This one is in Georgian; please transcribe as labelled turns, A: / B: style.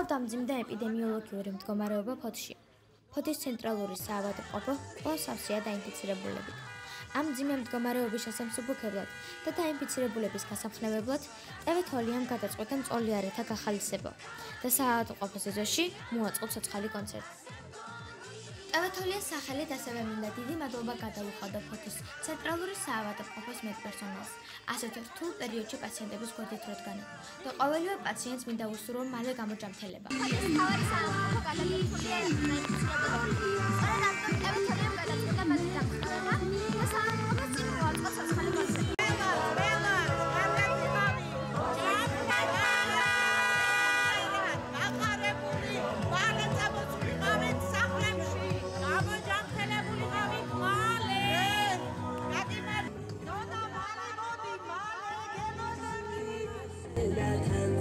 A: ჰყავდა მძიმე ეპიდემიოლოგიური მდგომარეობა ფოთში. ფოთის ცენტრალური საავადმყოფო კვლავ სავსეა დაინფიცირებულებით. ამ მძიმე მდგომარეობის შესამსუბუქებლად და დაინფიცირებულების გასამხნევებლად ტევე თოლიამ გადაწყვიტა მწოლიარეთა გახალისება და საავადმყოფოს ეზოში მოაწყო ცოცხალი კონცერტი. ტევე თოლიას სახელით ასევე მინდა დიდი მადლობა გადაუხადო ფოთის ცენტრალური საავადმყოფოს მედპერსონალს, ასეთ რთულ პერიოდში პაციენტების გვერდით რადგან და ყოველივე პაციენტს მინდა უსურვო მალე გამოჯანმრთელება.
B: თავარი საავადმყოფო გადაგიხადია სწორედ ამიტომ ტევე თოლიამ გადაწყვიტა მალე გამოჯანმრთელება და საავადმყოფოს წინ მოაწყო ცოცხალი კონცერტი.
C: That